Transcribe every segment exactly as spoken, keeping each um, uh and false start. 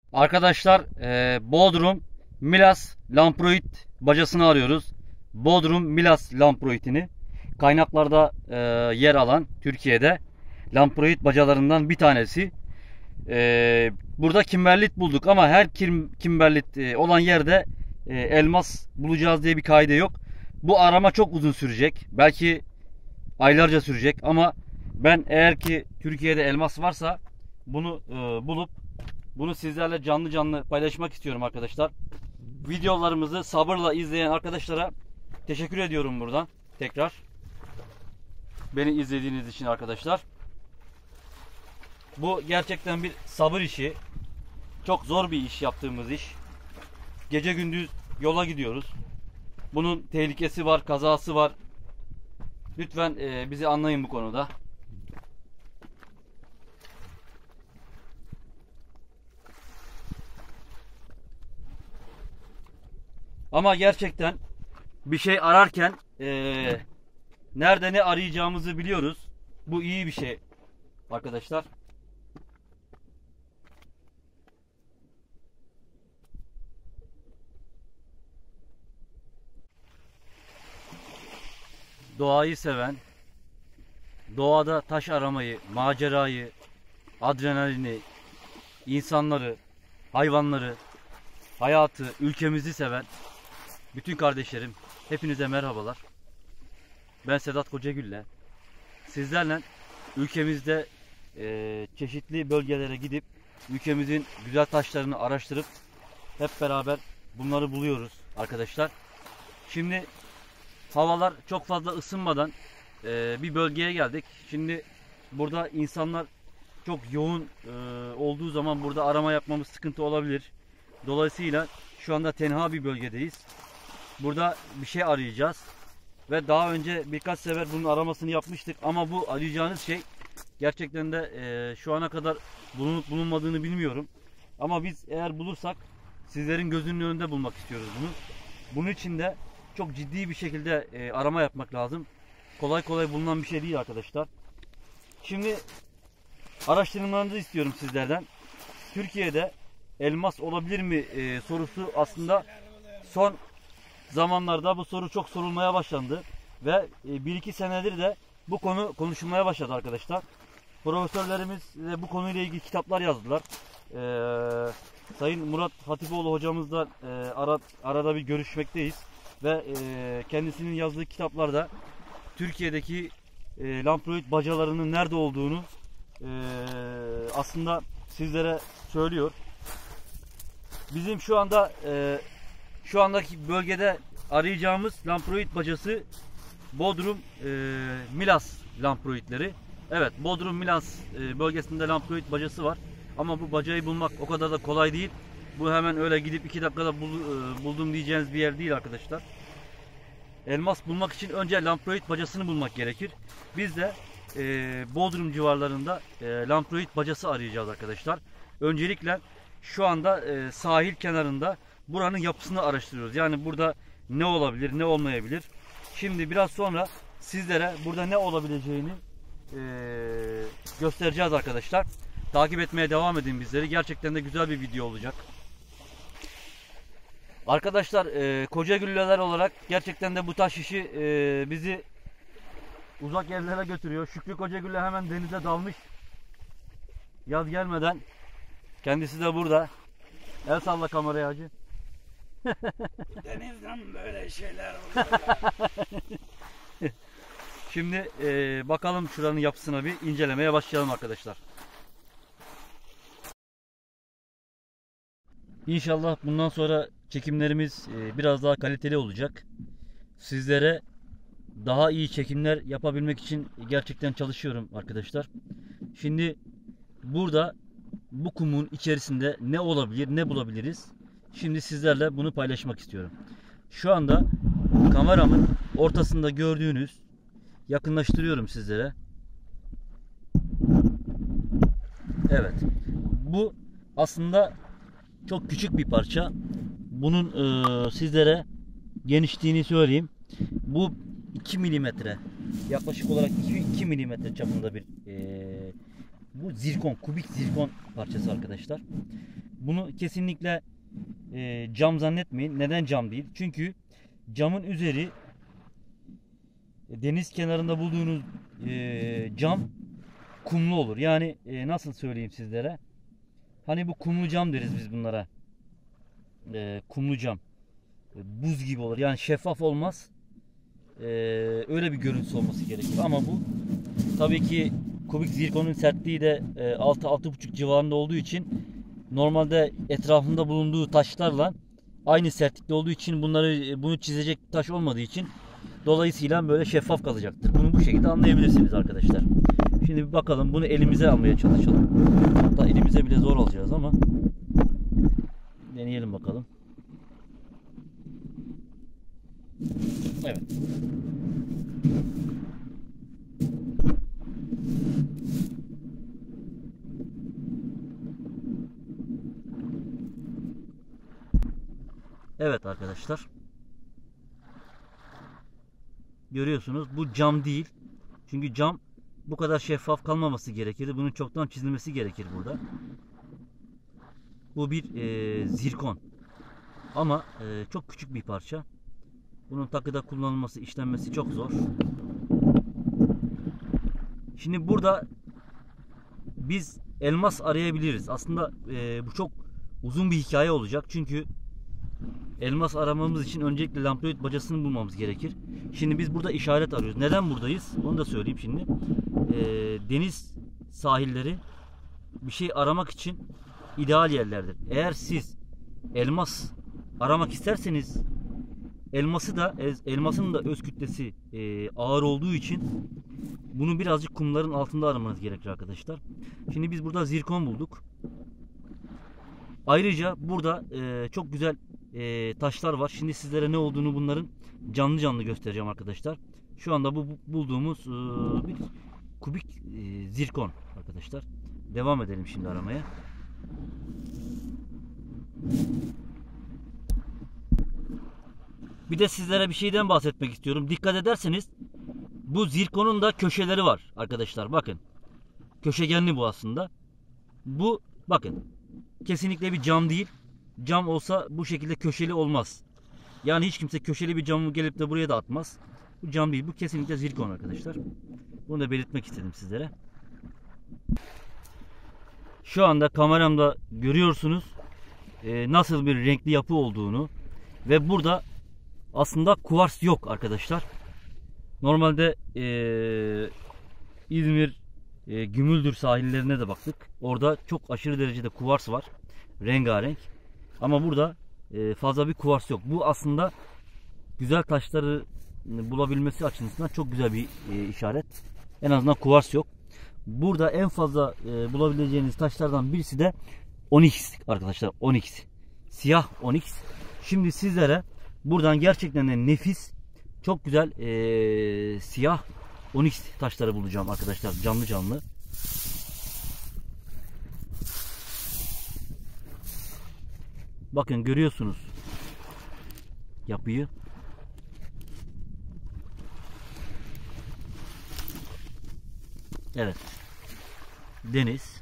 Arkadaşlar e, Bodrum Milas Lamproit bacasını arıyoruz. Bodrum Milas Lamproit'ini kaynaklarda e, yer alan Türkiye'de Lamproit bacalarından bir tanesi. E, burada kimberlit bulduk ama her kim, kimberlit e, olan yerde e, elmas bulacağız diye bir kaide yok. Bu arama çok uzun sürecek. Belki aylarca sürecek ama ben eğer ki Türkiye'de elmas varsa bunu e, bulup bunu sizlerle canlı canlı paylaşmak istiyorum arkadaşlar. Videolarımızı sabırla izleyen arkadaşlara teşekkür ediyorum buradan. Tekrar beni izlediğiniz için arkadaşlar. Bu gerçekten bir sabır işi. Çok zor bir iş yaptığımız iş. Gece gündüz yola gidiyoruz. Bunun tehlikesi var, kazası var. Lütfen e, bizi anlayın bu konuda. Ama gerçekten bir şey ararken ee, nerede ne arayacağımızı biliyoruz. Bu iyi bir şey arkadaşlar. Doğayı seven, doğada taş aramayı, macerayı, adrenalini, insanları, hayvanları, hayatı, ülkemizi seven bütün kardeşlerim, hepinize merhabalar. Ben Sedat Kocagülle. Sizlerle ülkemizde e, çeşitli bölgelere gidip ülkemizin güzel taşlarını araştırıp hep beraber bunları buluyoruz arkadaşlar. Şimdi havalar çok fazla ısınmadan e, bir bölgeye geldik. Şimdi burada insanlar çok yoğun e, olduğu zaman burada arama yapmamız sıkıntı olabilir. Dolayısıyla şu anda tenha bir bölgedeyiz. Burada bir şey arayacağız. Ve daha önce birkaç sefer bunun aramasını yapmıştık. Ama bu arayacağınız şey gerçekten de e, şu ana kadar bulunup bulunmadığını bilmiyorum. Ama biz eğer bulursak sizlerin gözünün önünde bulmak istiyoruz bunu. Bunun için de çok ciddi bir şekilde e, arama yapmak lazım. Kolay kolay bulunan bir şey değil arkadaşlar. Şimdi araştırmalarınızı istiyorum sizlerden. Türkiye'de elmas olabilir mi e, sorusu aslında son zamanlarda bu soru çok sorulmaya başlandı ve bir iki senedir de bu konu konuşulmaya başladı arkadaşlar. Profesörlerimiz de bu konuyla ilgili kitaplar yazdılar. Ee, Sayın Murat Hatipoğlu hocamızla e, ara, arada bir görüşmekteyiz ve e, kendisinin yazdığı kitaplarda Türkiye'deki e, Lamproit bacalarının nerede olduğunu e, aslında sizlere söylüyor. Bizim şu anda e, Şu andaki bölgede arayacağımız Lamproit bacası Bodrum e, Milas Lamproitleri. Evet, Bodrum Milas e, bölgesinde Lamproit bacası var. Ama bu bacayı bulmak o kadar da kolay değil. Bu hemen öyle gidip iki dakikada bul, e, buldum diyeceğiniz bir yer değil arkadaşlar. Elmas bulmak için önce Lamproit bacasını bulmak gerekir. Biz de e, Bodrum civarlarında e, Lamproit bacası arayacağız arkadaşlar. Öncelikle şu anda e, sahil kenarında buranın yapısını araştırıyoruz. Yani burada ne olabilir, ne olmayabilir. Şimdi biraz sonra sizlere burada ne olabileceğini e, göstereceğiz arkadaşlar. Takip etmeye devam edin bizleri. Gerçekten de güzel bir video olacak. Arkadaşlar e, Kocagülleler olarak gerçekten de bu taş işi e, bizi uzak yerlere götürüyor. Şükrü Kocagülle hemen denize dalmış. Yaz gelmeden. Kendisi de burada. El salla kameraya hacı. Denizden böyle şeyler oluyor. Şimdi e, bakalım şuranın yapısına bir incelemeye başlayalım arkadaşlar. İnşallah bundan sonra çekimlerimiz e, biraz daha kaliteli olacak. Sizlere daha iyi çekimler yapabilmek için gerçekten çalışıyorum arkadaşlar. Şimdi burada bu kumun içerisinde ne olabilir, ne bulabiliriz? Şimdi sizlerle bunu paylaşmak istiyorum. Şu anda kameramın ortasında gördüğünüz, yakınlaştırıyorum sizlere. Evet. Bu aslında çok küçük bir parça. Bunun e, sizlere genişliğini söyleyeyim. Bu iki milimetre. Yaklaşık olarak iki milimetre çapında bir e, bu zirkon, kubik zirkon parçası arkadaşlar. Bunu kesinlikle e, cam zannetmeyin. Neden cam değil? Çünkü camın üzeri deniz kenarında bulduğunuz e, cam kumlu olur. Yani e, nasıl söyleyeyim sizlere? Hani bu kumlu cam deriz biz bunlara. E, kumlu cam. E, buz gibi olur. Yani şeffaf olmaz. E, öyle bir görüntüsü olması gerekiyor. Ama bu tabii ki kubik zirkonun sertliği de e, altı altı buçuk civarında olduğu için normalde etrafında bulunduğu taşlarla aynı sertlikte olduğu için bunları bunu çizecek taş olmadığı için dolayısıyla böyle şeffaf kalacaktır. Bunu bu şekilde anlayabilirsiniz arkadaşlar. Şimdi bir bakalım, bunu elimize almaya çalışalım. Hatta elimize bile zor alacağız ama deneyelim bakalım. Evet. Evet arkadaşlar. Görüyorsunuz bu cam değil. Çünkü cam bu kadar şeffaf kalmaması gerekirdi. Bunun çoktan çizilmesi gerekir burada. Bu bir e, zirkon. Ama e, çok küçük bir parça. Bunun takıda kullanılması, işlenmesi çok zor. Şimdi burada biz elmas arayabiliriz. Aslında e, bu çok uzun bir hikaye olacak. Çünkü elmas aramamız için öncelikle lamproid bacasını bulmamız gerekir. Şimdi biz burada işaret arıyoruz. Neden buradayız? Onu da söyleyeyim şimdi. E, deniz sahilleri bir şey aramak için ideal yerlerdir. Eğer siz elmas aramak isterseniz elması da elmasın da öz kütlesi e, ağır olduğu için bunu birazcık kumların altında aramanız gerekir arkadaşlar. Şimdi biz burada zirkon bulduk. Ayrıca burada e, çok güzel e, taşlar var. Şimdi sizlere ne olduğunu bunların canlı canlı göstereceğim arkadaşlar. Şu anda bu bulduğumuz e, bir kubik e, zirkon arkadaşlar. Devam edelim şimdi aramaya. Bir de sizlere bir şeyden bahsetmek istiyorum. Dikkat ederseniz bu zirkonun da köşeleri var arkadaşlar. Bakın. Köşegenli bu aslında. Bu bakın. Kesinlikle bir cam değil. Cam olsa bu şekilde köşeli olmaz. Yani hiç kimse köşeli bir camı gelip de buraya da atmaz. Bu cam değil. Bu kesinlikle zirkon arkadaşlar. Bunu da belirtmek istedim sizlere. Şu anda kameramda görüyorsunuz e, nasıl bir renkli yapı olduğunu. Ve burada aslında kuvars yok arkadaşlar. Normalde e, İzmir e, Gümüldür sahillerine de baktık. Orada çok aşırı derecede kuvars var. Rengarenk. Ama burada e, fazla bir kuvars yok. Bu aslında güzel taşları bulabilmesi açısından çok güzel bir e, işaret. En azından kuvars yok. Burada en fazla e, bulabileceğiniz taşlardan birisi de onyx arkadaşlar. Onyx. Siyah onyx. Şimdi sizlere buradan gerçekten de nefis, çok güzel e, siyah onyx taşları bulacağım arkadaşlar. Canlı canlı. Bakın görüyorsunuz yapıyı. Evet. Deniz.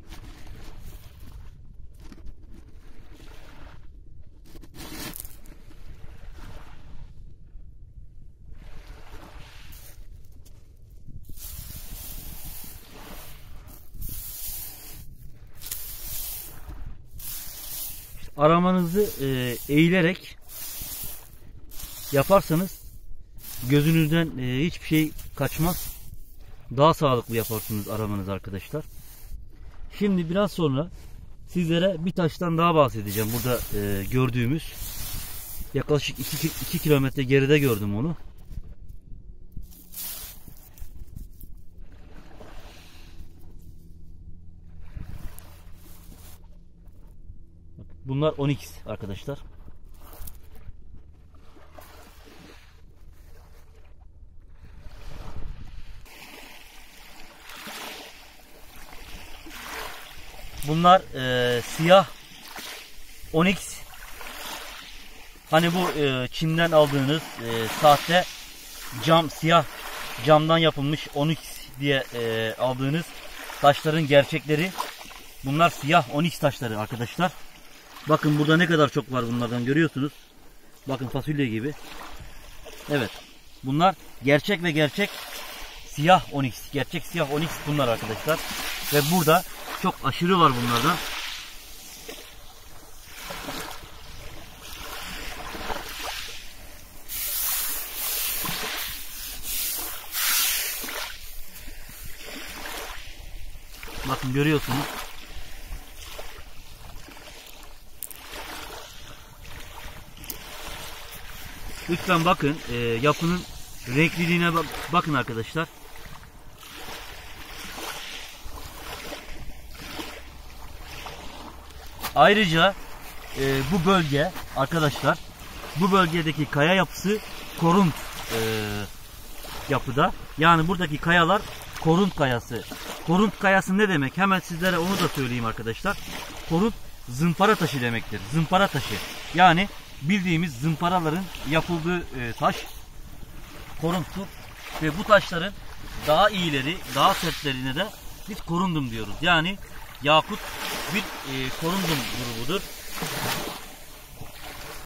Aramanızı e, eğilerek yaparsanız gözünüzden e, hiçbir şey kaçmaz. Daha sağlıklı yaparsınız aramanızı arkadaşlar. Şimdi biraz sonra sizlere bir taştan daha bahsedeceğim. Burada e, gördüğümüz yaklaşık iki kilometre geride gördüm onu. Bunlar onyx arkadaşlar. Bunlar e, siyah onyx. Hani bu e, Çin'den aldığınız e, sahte cam, siyah camdan yapılmış onyx diye e, aldığınız taşların gerçekleri. Bunlar siyah onyx taşları arkadaşlar. Bakın burada ne kadar çok var bunlardan, görüyorsunuz. Bakın fasulye gibi. Evet. Bunlar gerçek ve gerçek siyah onyx. Gerçek siyah onyx bunlar arkadaşlar. Ve burada çok aşırı var bunlardan. Bakın görüyorsunuz. Lütfen bakın e, yapının renkliliğine bak bakın arkadaşlar. Ayrıca e, bu bölge arkadaşlar, bu bölgedeki kaya yapısı korunt e, yapıda. Yani buradaki kayalar korunt kayası. Korunt kayası ne demek? Hemen sizlere onu da söyleyeyim arkadaşlar. Korunt zımpara taşı demektir. Zımpara taşı. Yani bildiğimiz zımparaların yapıldığı e, taş korunttur. Ve bu taşların daha iyileri, daha sertlerine de biz korundum diyoruz. Yani yakut bir e, korundum grubudur.